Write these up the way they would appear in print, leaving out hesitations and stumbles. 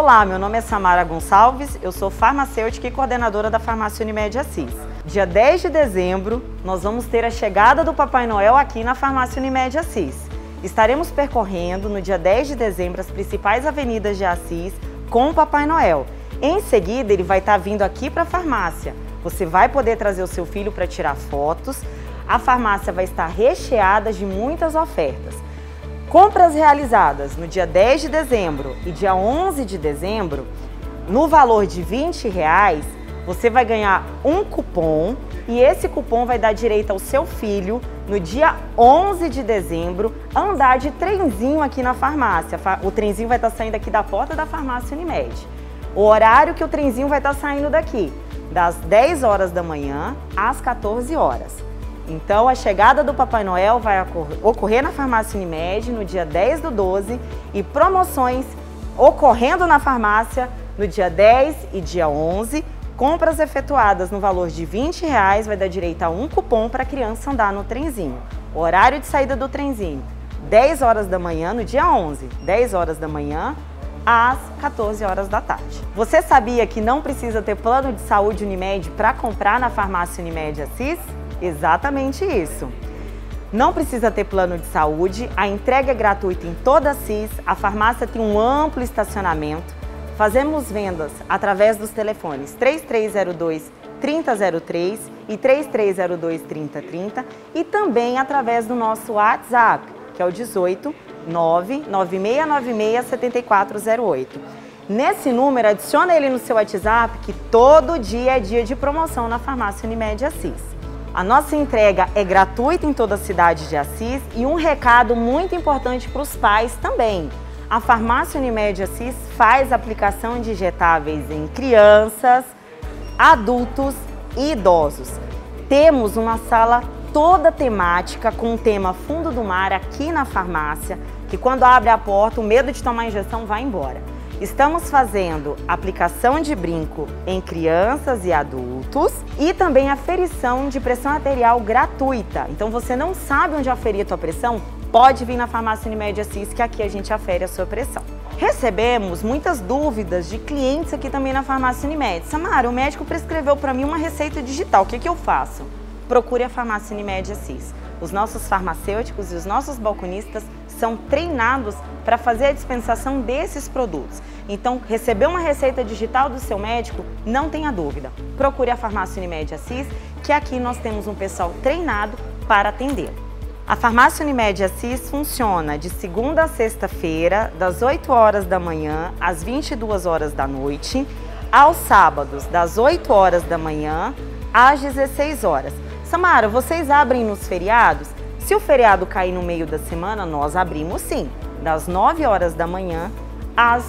Olá, meu nome é Samara Gonçalves, eu sou farmacêutica e coordenadora da Farmácia Unimed Assis. Dia 10 de dezembro, nós vamos ter a chegada do Papai Noel aqui na Farmácia Unimed Assis. Estaremos percorrendo no dia 10 de dezembro as principais avenidas de Assis com o Papai Noel. Em seguida, ele vai estar vindo aqui para a farmácia. Você vai poder trazer o seu filho para tirar fotos. A farmácia vai estar recheada de muitas ofertas. Compras realizadas no dia 10 de dezembro e dia 11 de dezembro, no valor de R$20, você vai ganhar um cupom e esse cupom vai dar direito ao seu filho, no dia 11 de dezembro, a andar de trenzinho aqui na farmácia. O trenzinho vai estar saindo aqui da porta da Farmácia Unimed. O horário que o trenzinho vai estar saindo daqui, das 10 horas da manhã às 14 horas. Então, a chegada do Papai Noel vai ocorrer na Farmácia Unimed no dia 10 do 12 e promoções ocorrendo na farmácia no dia 10 e dia 11. Compras efetuadas no valor de R$20 vai dar direito a um cupom para a criança andar no trenzinho. O horário de saída do trenzinho, 10 horas da manhã no dia 11, 10 horas da manhã às 14 horas da tarde. Você sabia que não precisa ter plano de saúde Unimed para comprar na Farmácia Unimed Assis? Exatamente isso. Não precisa ter plano de saúde, a entrega é gratuita em toda a Assis, a farmácia tem um amplo estacionamento, fazemos vendas através dos telefones 3302-3003 e 3302-3030 e também através do nosso WhatsApp, que é o 18 99696 7408. Nesse número, adiciona ele no seu WhatsApp que todo dia é dia de promoção na Farmácia Unimed Assis. A nossa entrega é gratuita em toda a cidade de Assis e um recado muito importante para os pais também. A Farmácia Unimed Assis faz aplicação de injetáveis em crianças, adultos e idosos. Temos uma sala toda temática com o tema Fundo do Mar aqui na farmácia, que quando abre a porta o medo de tomar injeção vai embora. Estamos fazendo aplicação de brinco em crianças e adultos e também aferição de pressão arterial gratuita. Então você não sabe onde aferir a tua pressão? Pode vir na Farmácia Unimed Assis que aqui a gente afere a sua pressão. Recebemos muitas dúvidas de clientes aqui também na Farmácia Unimed. Samara, o médico prescreveu para mim uma receita digital, o que eu faço? Procure a Farmácia Unimed Assis. Os nossos farmacêuticos e os nossos balconistas são treinados para fazer a dispensação desses produtos. Então, recebeu uma receita digital do seu médico? Não tenha dúvida. Procure a Farmácia Unimed Assis, que aqui nós temos um pessoal treinado para atendê-lo. A Farmácia Unimed Assis funciona de segunda a sexta-feira, das 8 horas da manhã às 22 horas da noite, aos sábados, das 8 horas da manhã às 16 horas. Samara, vocês abrem nos feriados? Se o feriado cair no meio da semana, nós abrimos sim, das 9 horas da manhã às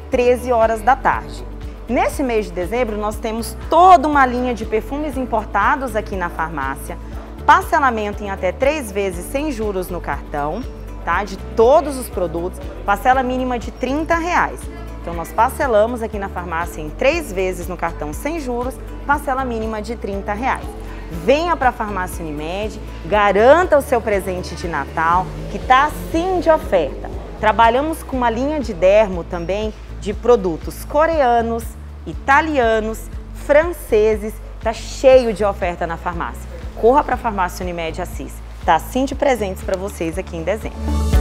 13 horas da tarde. Nesse mês de dezembro, nós temos toda uma linha de perfumes importados aqui na farmácia, parcelamento em até 3 vezes sem juros no cartão, tá? De todos os produtos, parcela mínima de R$30. Então, nós parcelamos aqui na farmácia em 3 vezes no cartão sem juros, parcela mínima de R$30. Venha para a Farmácia Unimed, garanta o seu presente de Natal, que está assim de oferta. Trabalhamos com uma linha de dermo também de produtos coreanos, italianos, franceses, está cheio de oferta na farmácia. Corra para a Farmácia Unimed Assis, está assim de presentes para vocês aqui em dezembro.